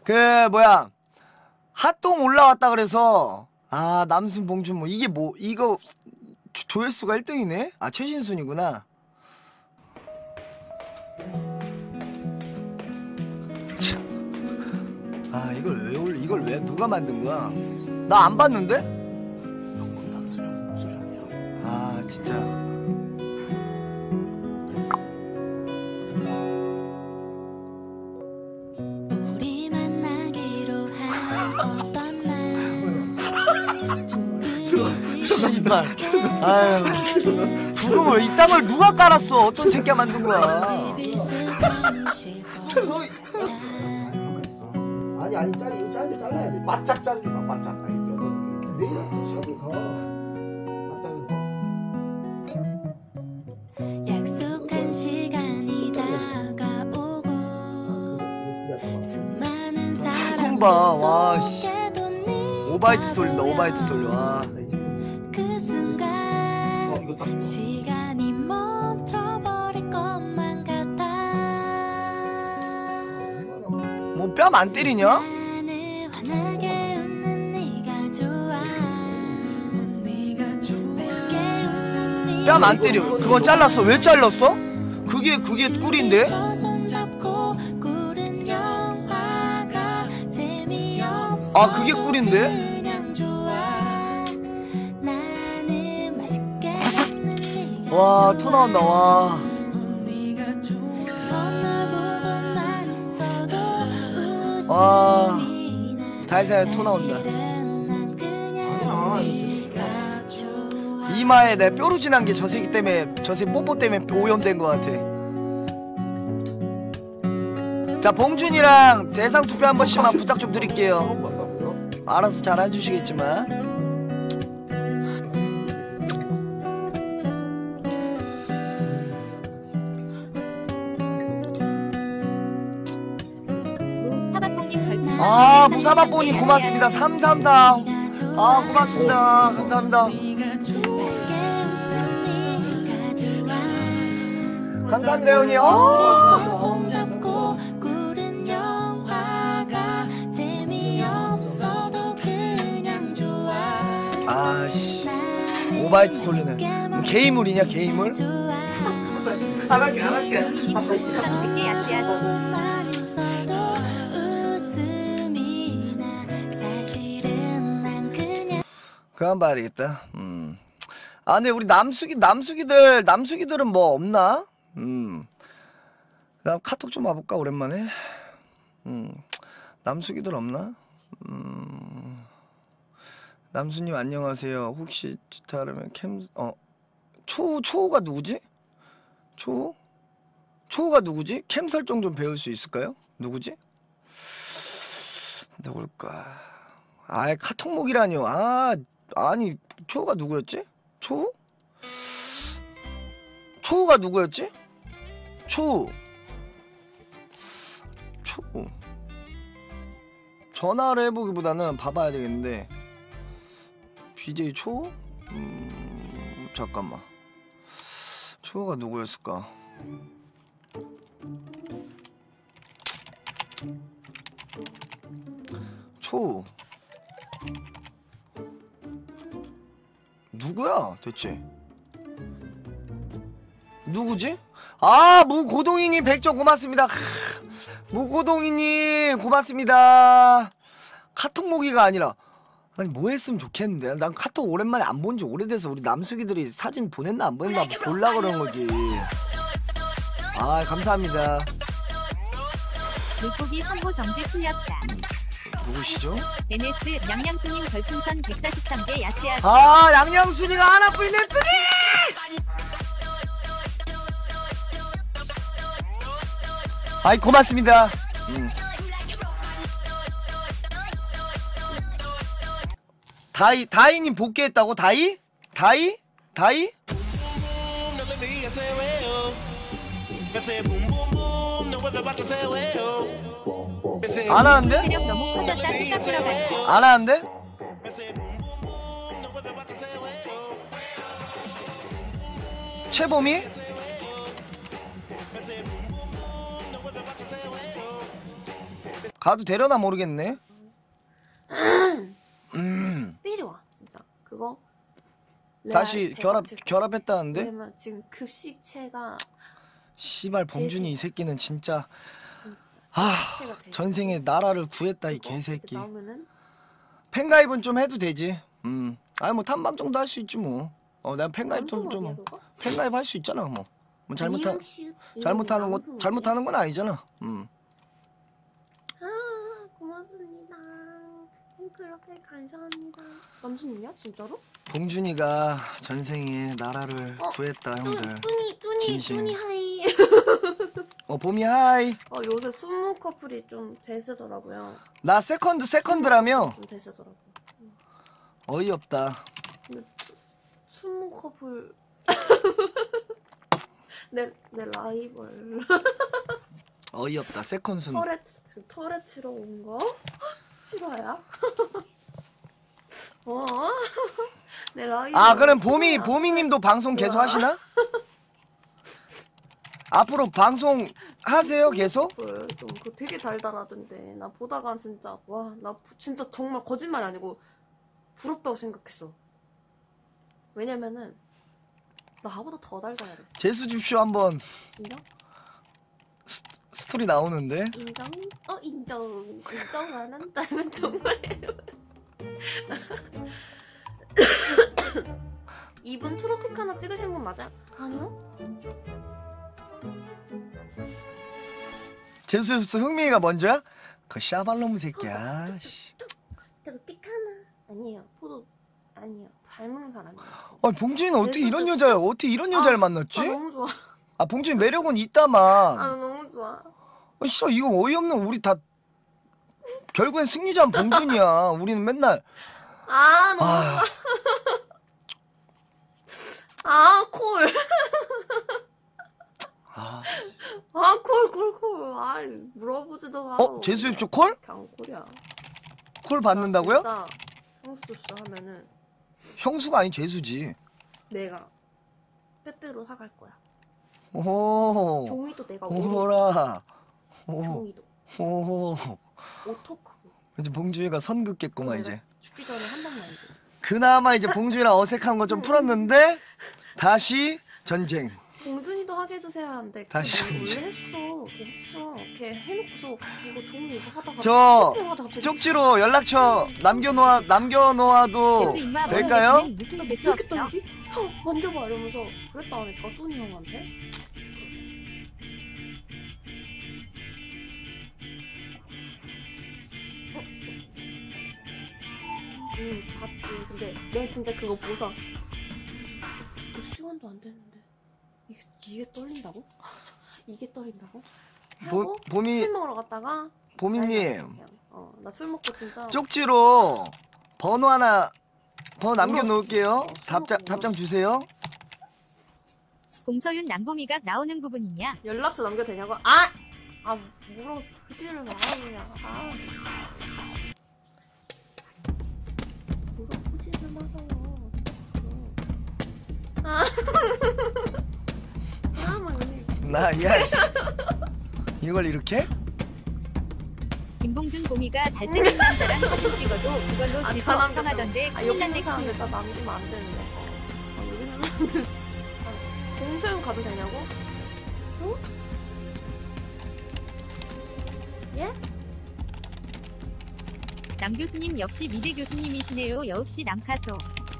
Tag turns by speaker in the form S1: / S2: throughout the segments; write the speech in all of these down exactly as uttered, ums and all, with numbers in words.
S1: 그 뭐야 핫동 올라왔다 그래서 아 남순 봉준 뭐 이게 뭐 이거 조, 조회수가 일 등이네? 아 최신순이구나. 아 이걸 왜 올 이걸 왜 누가 만든 거야? 나 안 봤는데? 아 진짜.
S2: 우리 만나기로 한 어떤 날
S1: 씨발. 아유 부금을 이딴 누가 깔았어? 어떤 새끼가 만든 거야?
S3: 아니 아니 짤 이거 짧게 잘라야 돼.
S4: 바짝 잘리마 바짝 알죠?
S3: 내일 아침 시합을 가.
S2: 약속한 시간이 다가오고 수많은 사람
S1: 봐, 와, 씨.
S2: 속에도 네가
S1: 오바이트 돌린다 오바이트 돌려. 와.
S2: 그 순간
S4: 어, 이거 딱
S2: 시간이 멈춰버릴 것만 같아.
S1: 뭐 뺨 안 때리냐?
S2: 나는 환하게 웃는 네가 좋아. 네가 좋아. 밝게 웃는 네가
S1: 뺨 안 때려. 그건 잘랐어. 왜 잘랐어? 그게 그게 꿀인데?
S2: 손잡고 꿀은 영화가 재미없어.
S1: 아 그게 꿀인데?
S2: 그냥 좋아. 나는 맛있게 먹는 네가
S1: 와
S2: 좋아.
S1: 토 나온다 와.
S2: 그런 널 보고만 있어도
S1: 와.
S2: 웃음이 나.
S1: 달걀 토 나온다.
S2: 사실은 난 그냥 네가 좋아.
S1: 이마에 내 뾰루지 난 게 저 새끼 때문에 저 새끼 뽀뽀 때문에 오염된 것 같아. 자 봉준이랑 대상 투표 한 번씩만 부탁 좀 드릴게요.
S4: 처음 봤다고요?
S1: 알아서 잘 해주시겠지만.
S5: 무사박봉님 별풍선
S1: 아 무사바보니 고맙습니다. 삼삼사. 아 고맙습니다. 감사합니다. 감사합니다 형님. 어.
S2: 손잡고 꿀은 영화가 재미없어도 그냥 좋아.
S1: 아씨 오바이트 돌리네. 게이물이냐 게이물?
S4: 안 할게 안 할게.
S5: 삼십개 야스야스
S1: 그만 봐야 되겠다. 음. 아 근데 우리 남숙이 남숙이들 남숙이들은 뭐 없나? 음. 나 카톡 좀 와볼까 오랜만에. 음. 남숙이들 없나? 음. 남수님 안녕하세요. 혹시 다르면 캠 어 초우 초우가 누구지? 초우? 초우가 누구지? 캠 설정 좀 배울 수 있을까요? 누구지? 누굴까? 아 카톡목이라니요. 아 아니 초우가 누구였지? 초우? 초우가 누구였지? 초우 초우 전화를 해보기보다는 봐봐야 되겠는데 비제이 초우? 음... 잠깐만 초우가 누구였을까? 초우 누구야 대체? 누구지? 아 무고동이님 백 점 고맙습니다. 무고동이님 고맙습니다. 카톡모기가 아니라 아니 뭐 했으면 좋겠는데 난 카톡 오랜만에 안 본 지 오래돼서 우리 남숙이들이 사진 보냈나 안 보냈나 볼라 그러는 거지. 아 감사합니다.
S5: 물고기 선고 정지 풀렸다.
S1: 누구시죠?
S5: 엔에스 양양수님 별풍선 백사십삼 개 야스야스
S1: 아 양양순이가 하나뿐인 냅두기! 아이 고맙습니다. 음. 다이 다이님 복귀했다고? 다이? 다이? 다이? 안 하는데?
S5: 체력 너무 커졌다 생각하러 가자.
S1: 안 하는데? 최범이? 가도 되려나 모르겠네. 음.
S6: 삘이 와 진짜 그거.
S1: 다시
S6: 레알
S1: 결합
S6: 대박.
S1: 결합했다는데?
S6: 왜냐면 지금 급식체가
S1: 씨발 봉준이 이 새끼는 진짜
S6: 진짜
S1: 아
S6: 급식체가 되게
S1: 전생에 나라를 구했다 이
S6: 그거
S1: 개새끼.
S6: 이제 나오면은
S1: 팬가입은 좀 해도 되지. 음. 아니 뭐 탐방 정도 할 수 있지 뭐. 어 내가 팬가입 좀
S6: 남순
S1: 좀
S6: 어디야, 그거?
S1: 팬가입 할 수 있잖아 뭐. 뭐 잘못하
S6: 미용실
S1: 잘못하는 거
S6: 남순
S1: 잘못하는 건 아니잖아. 음.
S6: 어디야? 아 고맙습니다. 그렇게 감사합니다. 남순이야 진짜로?
S1: 봉준이가 전생에 나라를
S6: 어,
S1: 구했다
S6: 뚜,
S1: 형들.
S6: 뚜니 뚜니
S1: 진심.
S6: 뚜니 하이.
S1: 어 봄이 하이.
S6: 어 요새 순무 커플이 좀 대세더라고요.
S1: 나 세컨드 세컨드라며.
S6: 좀 대세더라고.
S1: 어이없다.
S6: 근데 순무 커플 내 내 라이벌
S1: 어이없다. 세컨순.
S6: 터렛 지금 터렛 치러 온 거 실화야? 어? 내 라이벌.
S1: 아 그럼 봄이
S6: 실화야.
S1: 봄이님도 방송 계속
S6: 뭐야?
S1: 하시나? 앞으로 방송 하세요 계속?
S6: 커플 좀 그거 되게 달달하던데 나 보다가 진짜 와 나 진짜 정말 거짓말 아니고 부럽다고 생각했어. 왜냐면은 나보다 더 달달했어.
S1: 재수 줍쇼 한번.
S6: 인정?
S1: 스, 스토리 나오는데.
S6: 인정? 어 인정. 인정 안 한다면 정말. 이분 트로픽 하나 찍으신 분 맞아요? 아니요?
S1: 재수 줍쇼 흥민이가 먼저야? 그 샤발놈 새끼야. 씨.
S6: 트로픽 하나 아니에요. 포도 아니에요. 닮은 사람이에요.
S1: 아 봉준이는 어떻게
S6: 재수
S1: 이런
S6: 줍쇼?
S1: 여자야? 어떻게 이런 여자를
S6: 아,
S1: 만났지?
S6: 아 너무 좋아.
S1: 아 봉준이 매력은
S6: 아
S1: 있다만.
S6: 너무 좋아.
S1: 아, 씨 이거 어이없는 우리 다 결국엔 승리자는 봉준이야. 우리는 맨날
S6: 아 너무
S1: 아,
S6: 아 콜.
S1: 아.
S6: 아 콜 콜 콜. 아 물어보지도 마.
S1: 어 재수 줍쇼 콜?
S6: 그냥 콜이야.
S1: 콜 받는다고요?
S6: 나 형수 주스 하면은
S1: 형수가 아닌 재수지.
S6: 내가 빼빼로 사갈 거야.
S1: 오.
S6: 종이도 내가 오로.
S1: 오라. 오.
S6: 종이도
S1: 오.
S6: 오토크고.
S1: 이제 봉준이가 선 긋겠구만
S6: 내가
S1: 이제.
S6: 죽기 전에 한 번만 해줘.
S1: 그나마 이제 봉준이랑 어색한 거 좀 풀었는데 다시 전쟁.
S6: 봉준이도 하게 해주세요 하는데
S1: 다시
S6: 걔 원래
S1: 전쟁.
S6: 했어. 걔 했어. 걔 해놓고서 이거 종이 이거 하다가
S1: 저
S6: 빼빼로 하다가 갑자기
S1: 쪽지로 연락처 남겨놓아 남겨놓아도
S5: 재수 임마
S1: 될까요?
S5: 모르겠는 무슨
S6: 나
S5: 재수
S6: 이렇게
S5: 없어?
S6: 떨리지? 형 만져봐 이러면서 그랬다 하니까 뚜니 형한테 어? 응 봤지. 근데 내가 진짜 그거 보고서 몇 시간도 안 됐는데 이게 이게 떨린다고? 이게 떨린다고? 하고
S1: 보, 봄이
S6: 술 먹으러 갔다가
S1: 봄이님
S6: 어나 술 먹고 진짜
S1: 쪽지로 번호 하나 번호
S6: 울었어.
S1: 남겨놓을게요.
S6: 어,
S1: 답장
S6: 울었어.
S1: 답장 주세요.
S5: 공서윤 남보미가 나오는 부분이냐?
S6: 연락처 남겨도 되냐고? 아! 아 물어보지를 마 그냥 아 물어보지를 마요 아 아, 막 이래.
S1: 나 예스. 이걸 이렇게?
S5: 김봉준 보미가 잘생긴 남자랑 사진 찍어도 그걸로
S6: 아,
S5: 질거
S6: 다 남겼다.
S5: 걱정하던데
S6: 아
S5: 큰일
S6: 여기
S5: 났네
S6: 있는 사람들
S5: 큰일.
S6: 다 남기면 안 되는데 아 여기 있는 사람들 아, 공소영 가도 되냐고? 응? 예?
S5: 남 교수님 역시 미대 교수님이시네요. 역시 남카소.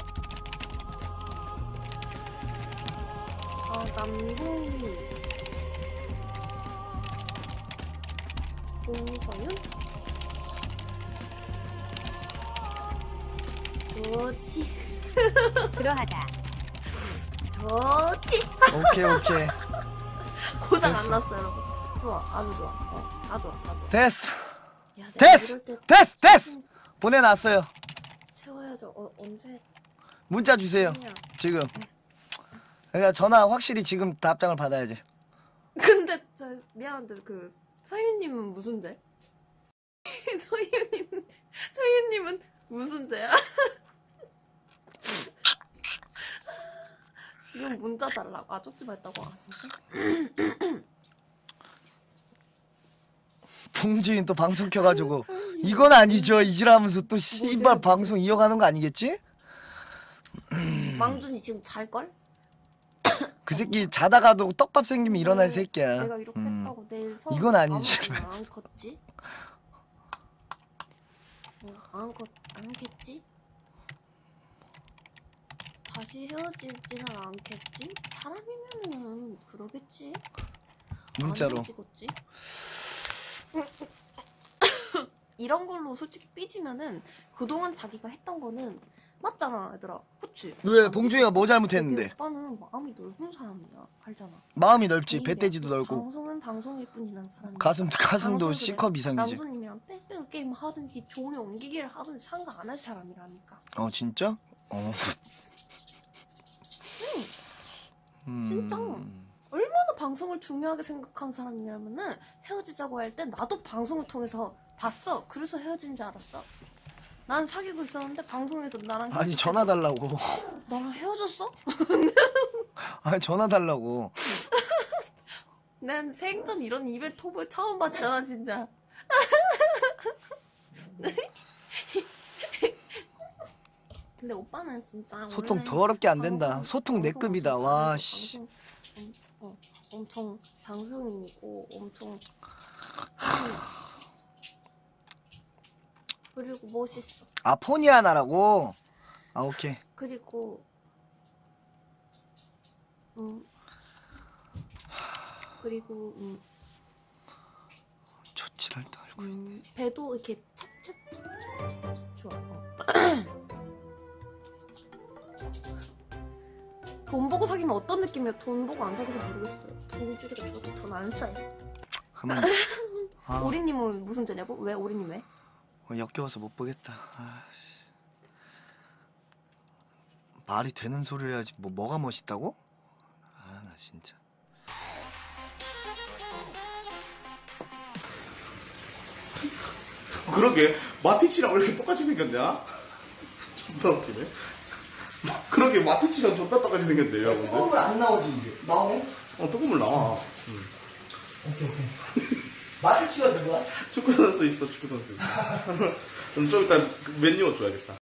S6: 아 남궁이 공서윤? 좋지
S5: 그러하다.
S6: 좋지
S1: 오케이 오케이.
S6: 고장 안
S1: 됐어.
S6: 났어 여러분. 좋아 아주 좋아 어, 다 좋아 다 좋아
S1: 됐어.
S6: 야, 내가
S1: 됐어!
S6: 이럴 때
S1: 됐어 됐어. 보내놨어요.
S6: 채워야죠. 어, 언제
S1: 문자 주세요.
S6: 했냐.
S1: 지금. 그러니까 전화 확실히 지금 답장을 받아야지.
S6: 근데 저 미안한데 그 서윤님은 무슨 죄? 서윤님 서윤님은 무슨 죄야? 지금 문자 달라고. 아 쪽지 말다고. 아 진짜?
S1: 봉주인 또 방송 켜가지고 이건 아니죠 이지라면서 또 씨발 방송 이어가는 거 아니겠지?
S6: 망준이 지금 잘걸?
S1: 그 새끼 자다가도 떡밥 생기면 일어날 새끼야.
S6: 내가 이렇게
S1: 음.
S6: 했다고 내일 서울
S1: 이건 아니지,
S6: 아무것도
S1: 그래서.
S6: 안 컸지? 어, 안 컸, 안 겠지? 다시 헤어지지는 않겠지? 사람이면은 그러겠지?
S1: 문자로.
S6: 안 헤어지겠지? 이런 걸로 솔직히 삐지면은 그동안 자기가 했던 거는 맞잖아 얘들아 그치?
S1: 왜 봉준이가 뭐
S6: 되게
S1: 잘못했는데?
S6: 오빠는 마음이 넓은 사람이야 알잖아
S1: 마음이 넓지
S6: 개인이야.
S1: 배돼지도 넓고
S6: 방송은 방송일 뿐이란 사람이야
S1: 가슴 가슴도
S6: 방송도
S1: C컵 이상이지.
S6: 남수님이랑 뺑뺑 게임 하든지 종이 옮기기를 하든지 상관 안 할 사람이라니까
S1: 어 진짜? 어. 음.
S6: 진짜. 얼마나 방송을 중요하게 생각한 사람이냐면은 헤어지자고 할 때 나도 방송을 통해서 봤어 그래서 헤어진 줄 알았어 난 사귀고 있었는데 방송에서 나랑
S1: 아니
S6: 헤어졌어.
S1: 전화 달라고.
S6: 나랑 헤어졌어?
S1: 아니 전화 달라고.
S6: 난 생전 이런 이벤트 토브 처음 봤잖아 진짜 근데 오빠는 진짜
S1: 소통
S6: 원래
S1: 더럽게 안 된다.
S6: 방송-
S1: 소통 내
S6: 방송을
S1: 급이다.
S6: 좀
S1: 와
S6: 잘하고
S1: 씨.
S6: 방송- 엄- 어, 엄청 방송인이고 엄청 그리고 멋있어
S1: 아 폰이 하나라고? 아 오케이.
S6: 그리고 음 그리고 음,
S1: 조치를 할 때 알고.
S6: 음 배도 이렇게 찹찹 좋아 어. 돈 보고 사귀면 어떤 느낌이야? 돈 보고 안 사귀어서 모르겠어요. 돈줄이가 저도 돈 안 써요.
S1: 가만. 아,
S6: 오리님은 무슨 죄냐고? 왜 오리님 왜?
S1: 어, 역겨워서 못 보겠다. 아, 씨. 말이 되는 소리를 해야지. 뭐 뭐가 멋있다고? 아 나 진짜.
S4: 그러게 마티치랑 왜 이렇게 똑같이 생겼냐? 존나 웃기네. 그러게 마티치랑 존나 똑같이 생겼대요 여러분들.
S3: 처음을 안 나오지 이제. 나오네?
S4: 어 뜨거물 나와.
S3: 오케이 오케이. 마트치가 누구야?
S4: 축구 선수 있어 축구 선수. 그럼 좀 이따 메뉴 줘야겠다.